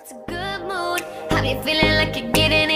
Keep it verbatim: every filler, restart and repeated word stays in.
It's a good mood. Have you feeling like you're getting